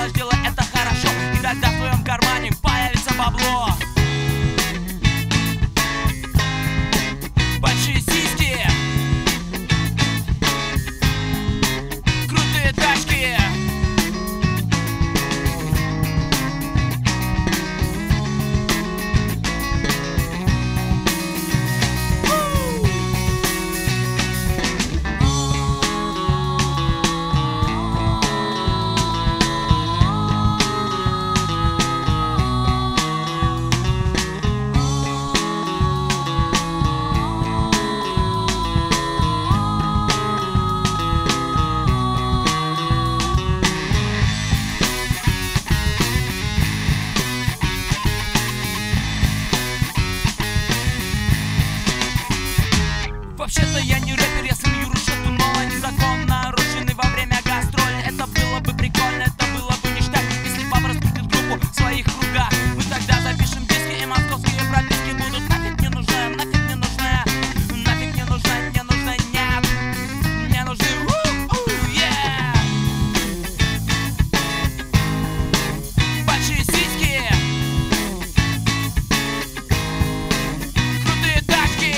делаешь, делай это хорошо, и тогда в твоем кармане появится бабло. Большие сиськи, крутые тачки. Вообще-то я не рэпер, я солью рушету, но они закон нарушены во время гастроли. Это было бы прикольно, это было бы ништяк, если папа раскрутит группу в своих кругах. Мы тогда запишем диски, и московские прописки будут нафиг не нужны, нафиг не нужны, нафиг не нужны, не нужны, нет, мне нужны yeah. Большие сиськи, крутые тачки.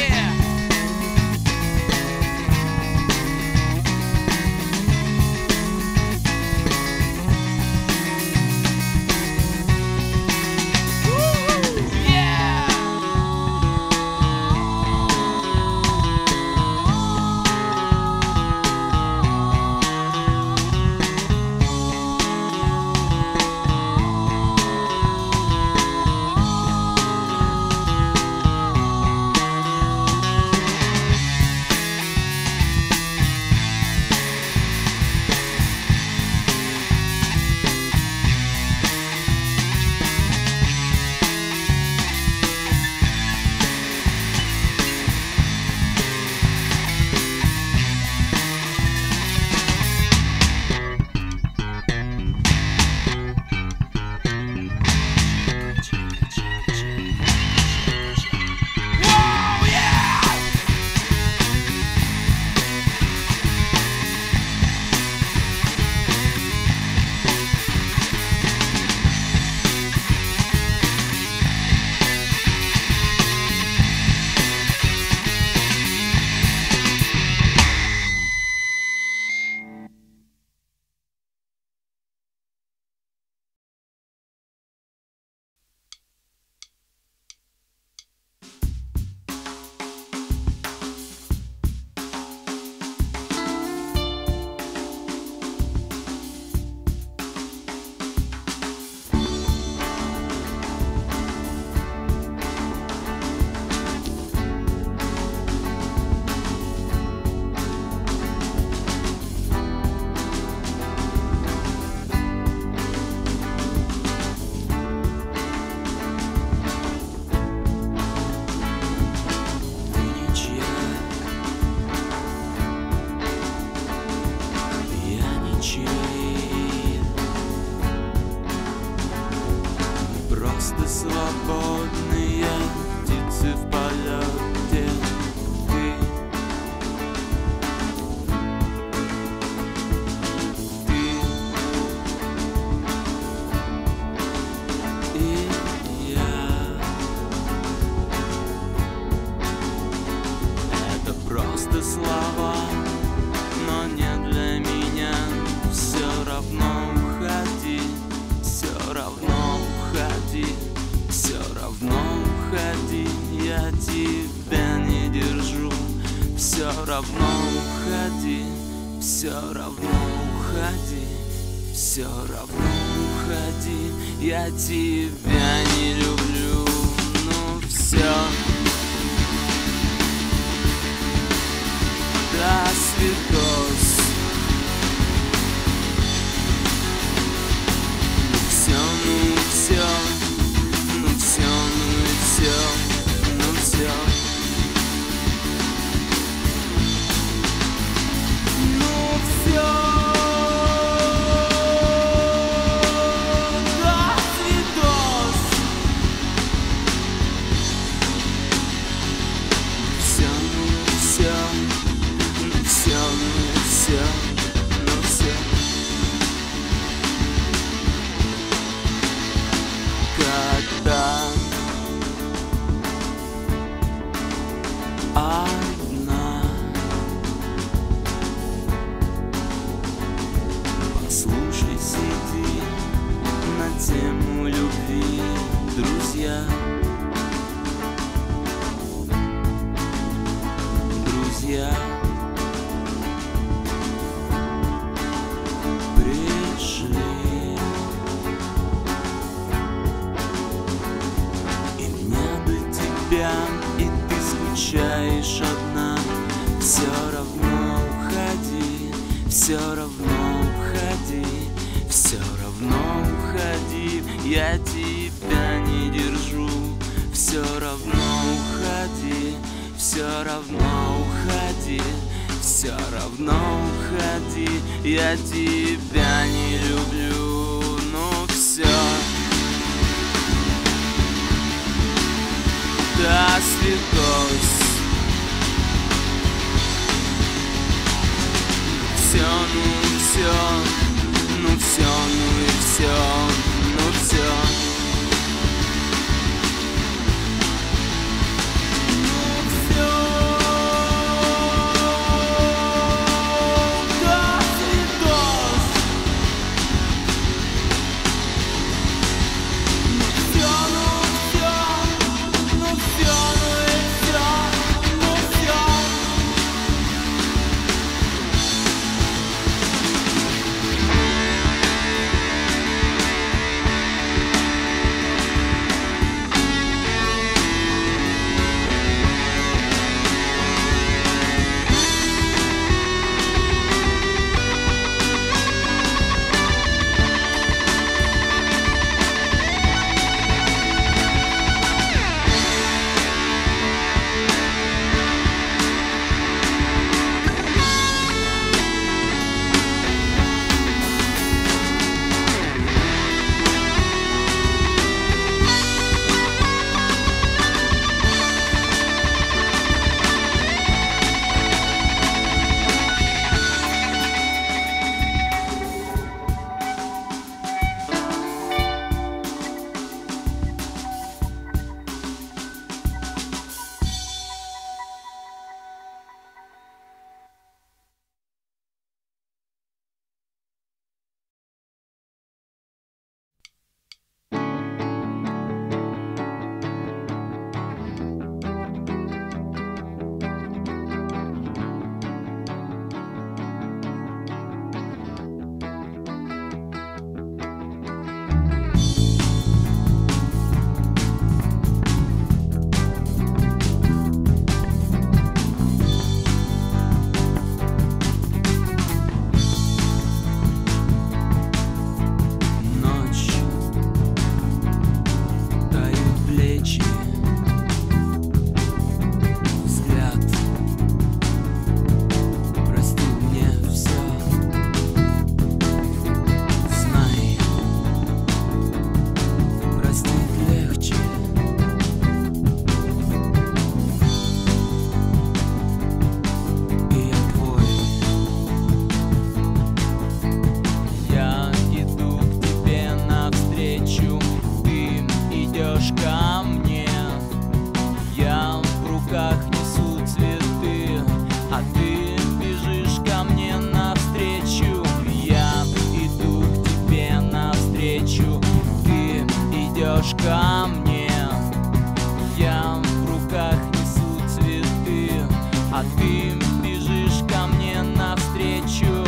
Свободные птицы в полете. Ты и я. Это просто слова, но не для меня. Все равно уходи, все равно уходи. Все равно уходи, я тебя не держу. Все равно уходи, все равно уходи. Все равно уходи, я тебя не люблю. Ну все, до свидос. Ну все, ну все, ну все. До свидос. тему любви, друзья. Друзья пришли, и мне до тебя, и ты скучаешь одна. Все равно уходи, все равно уходи, все равно уходи, я тебя не держу. Все равно уходи, все равно уходи, все равно уходи, я тебя не люблю. Ну все, до свидос. Все, ну все, ну все, ну и все, ну все. ко мне. Я в руках несу цветы, а ты бежишь ко мне навстречу.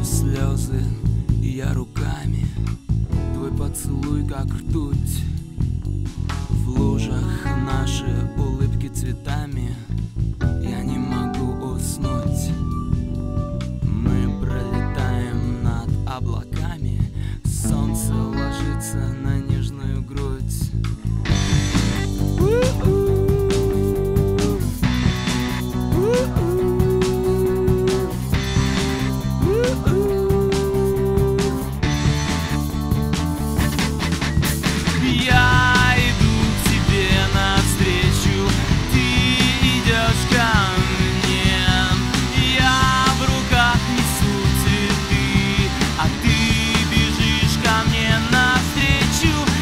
слезы, и я руками. Твой поцелуй как ртуть. В лужах наши улыбки цветами. Я не могу уснуть. Мы пролетаем над облаками. Солнце ложится на нежную грудь. Я иду к тебе навстречу, ты идешь ко мне. Я в руках несу цветы, а ты бежишь ко мне навстречу.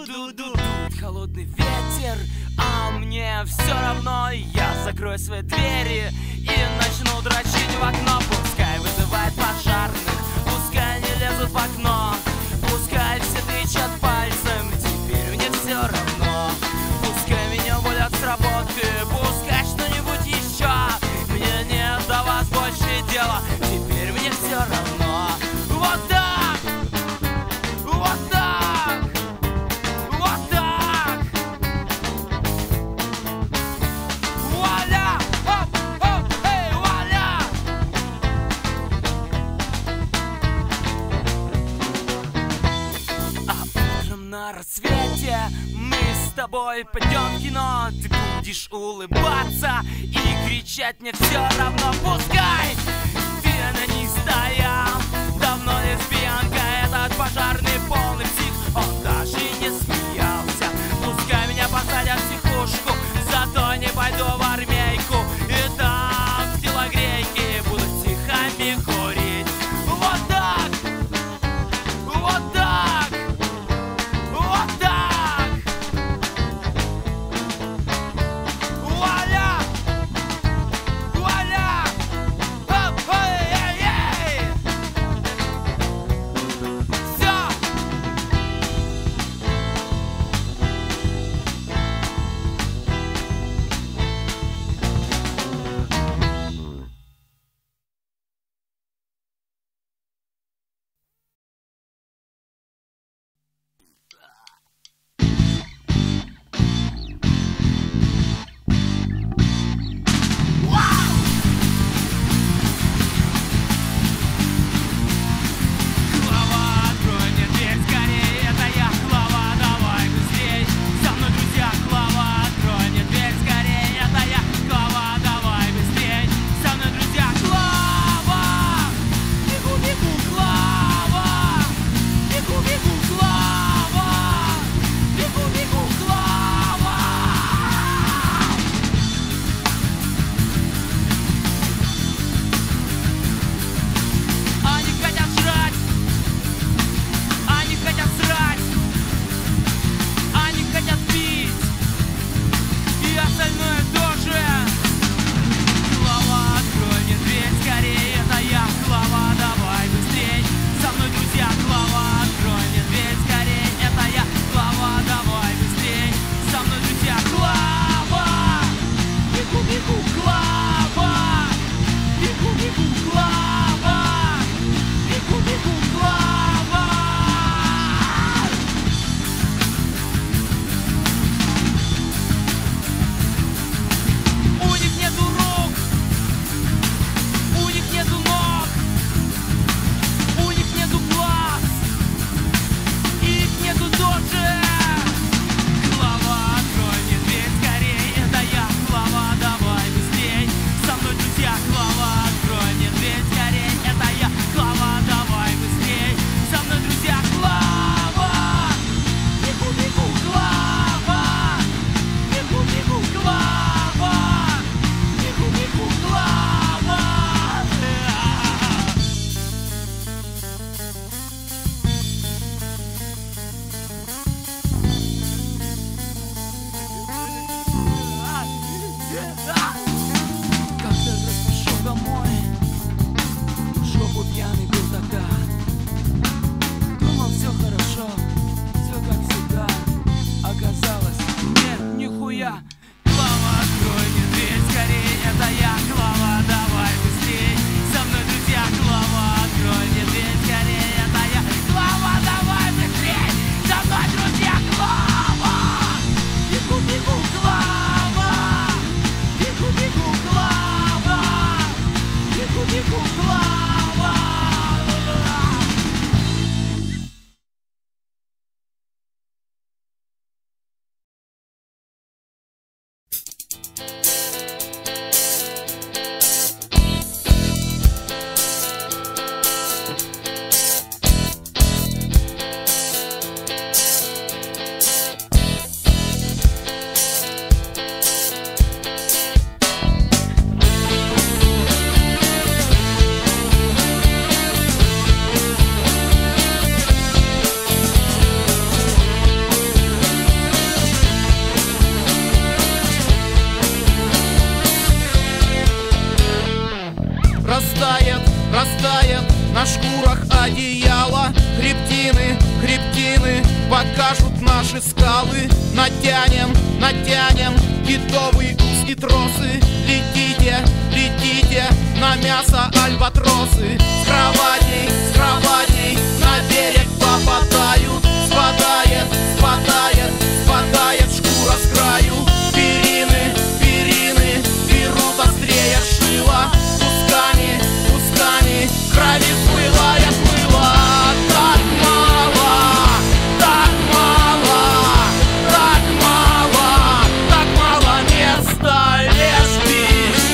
Дует холодный ветер, а мне все равно. Я закрою свои двери и начну дрочить в окно. Пускай вызывает пожарных, пускай не лезут в окно, пускай все тычат пальцем, теперь мне все равно. Пускай меня уволят с работы, пускай что-нибудь еще, мне нет до вас больше дела, теперь мне все равно. Вот так, вот так, вот так. Вуаля, оп, оп, эй, вуаля. А утром на рассвете мы с тобой пойдем в кино. Ты будешь улыбаться и кричать мне все равно. Пускай ты анонистая, давно лесбиянка, этот пожарный полный псих, он даже не смеялся. Пускай меня посадят в психушку, зато не пойду в армейку, и там в телогрейке буду тихами курить. Вот так, вот так, вот так. Вуаля, вуаля, оп, эй, эй, эй. на шкурах одеяла. Хребтины, хребтины покажут наши скалы. Натянем, натянем китовый ус и тросы. Летите, летите на мясо альбатросы. С кроватей на берег попадают. Спадает, спадает, спадает шкура с краю. Перины, перины берут острее шила. Кусками, кусками крови плыла, я плыла. Так мало, так мало, так мало, так мало места, лишь бишь.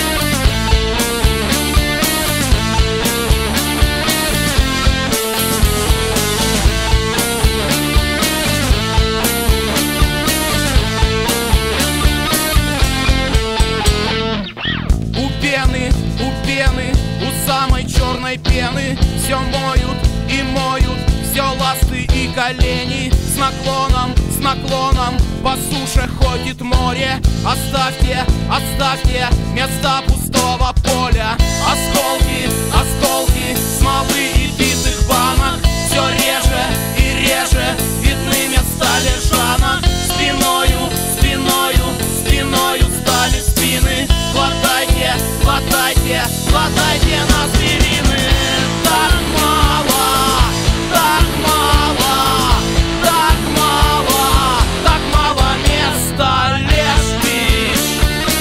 У пены, у самой черной пены все моют и моют, все ласты и колени. С наклоном по суше ходит море. Оставьте, оставьте места пустого поля. Осколки, осколки смолы и битых банок. Все реже и реже видны места лежанок. Спиною, спиною, спиною стали спины. Хватайте, хватайте, хватайте на аспирины. Так мало, так мало, так мало, так мало места, лишь бишь.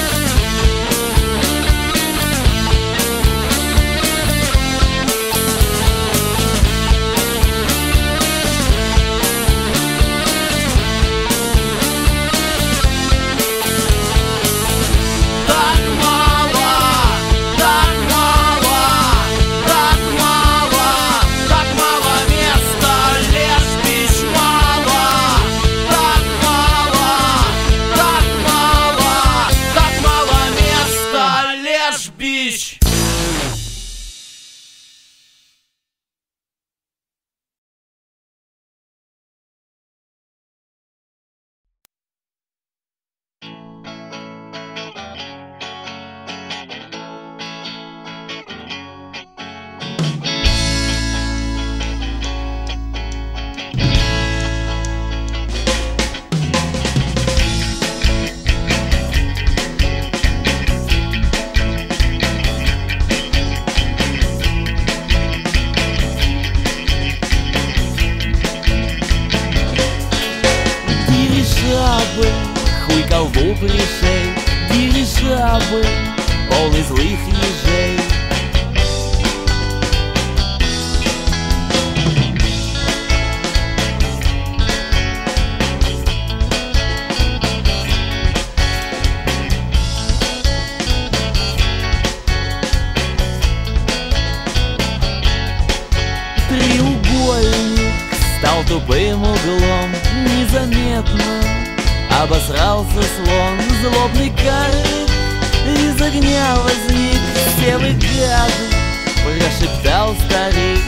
Так мало, так мало, так мало, так мало места, лишь бишь мало. Так мало, так мало, так мало места, лишь бишь. Дирижабль, хуй колбу пришей. Дирижабль, полный злых ежей. Треугольник стал тупым углом. Незаметно обосрался слон. Злобный карик из огня возник. Все вы гады, прошептал старик.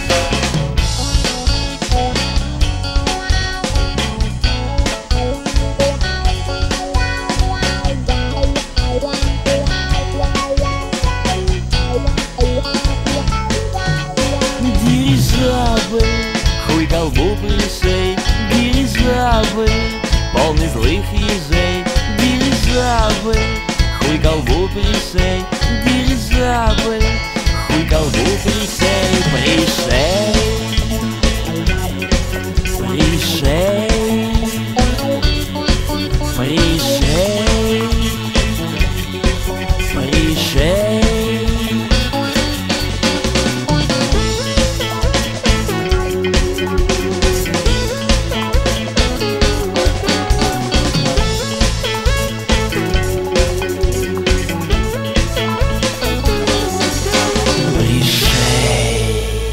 Дирижабль, хуй колбу пришей. Дирижабль, полный злых ежей. Дирижабль, хуй колбу пришей. Дирижабль, хуй колбу пришей. Пришей, пришей, пришей, пришей. Пришей.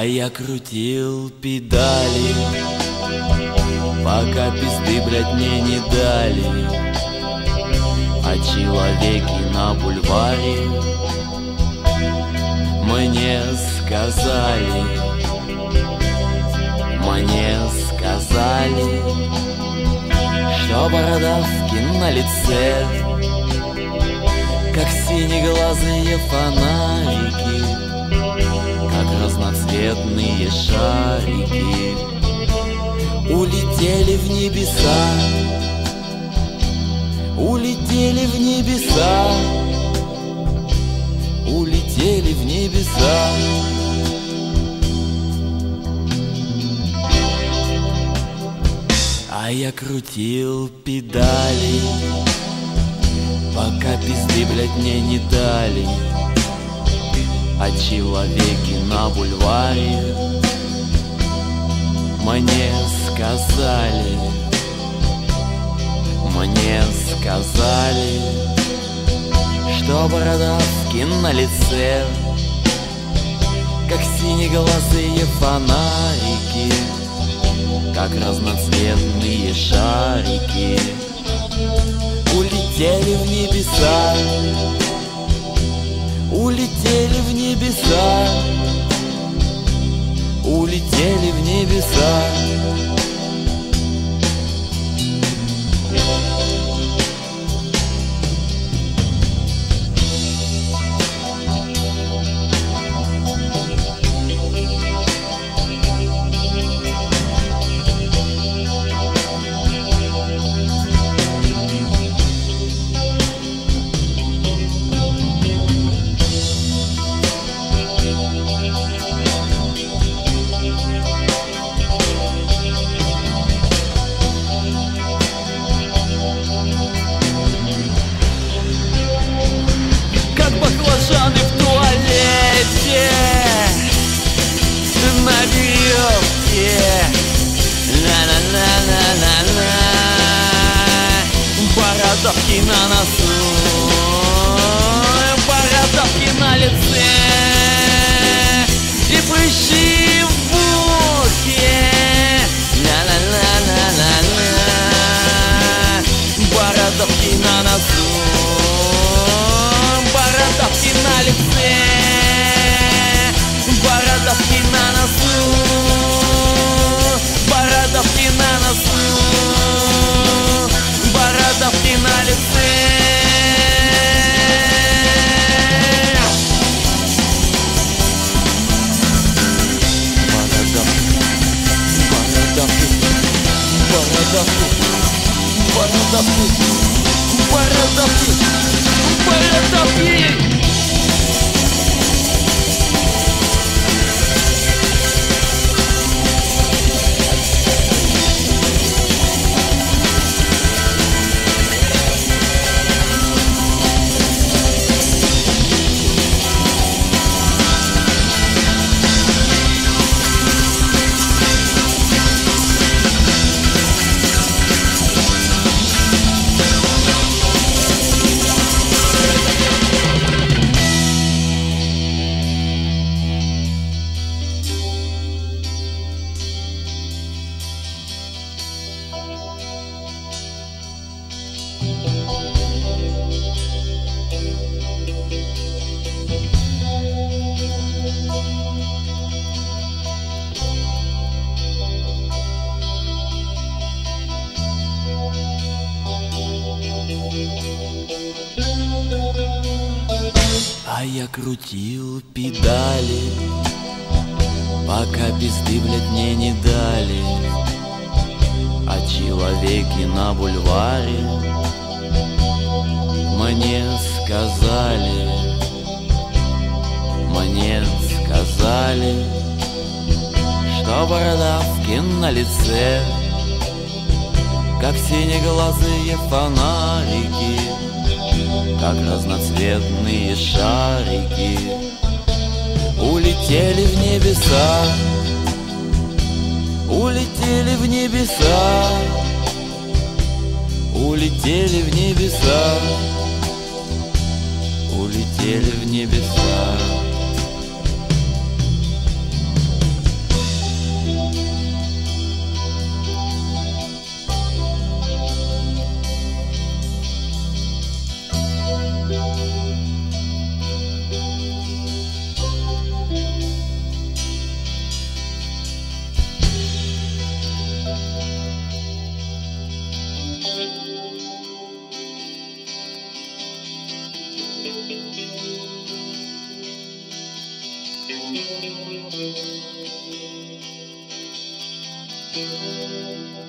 А я крутил педали, пока пизды, блядь, мне не дали. А человеки на бульваре мне сказали, что бородавки на лице, как синеглазые фонарики, как разноцветные шарики, улетели в небеса, улетели в небеса, улетели в небеса. А я крутил педали, пока пизды, блядь, мне не дали. А человеки на бульваре мне сказали, что бородавки на лице, как синеглазые фонарики, как разноцветные шарики, улетели в небеса, улетели в небеса, улетели в небеса. Баклажаны в туалете, на веревке, ла-ла-ла-ла-ла-ла, бородавки на носу, бородавки на лице и прыщи в ухе, ла-ла-ла-ла-ла-ла, бородавки на носу, бородавки на лице, бородавки на носу, бородавки на носу, бородавки на лице. Бородавки. А я крутил педали, пока пизды, блядь, мне не дали. А человеки на бульваре мне сказали, что бородавки на лице, как синеглазые фонарики, как разноцветные шарики, улетели в небеса, улетели в небеса, улетели в небеса, улетели в небеса. Thank you.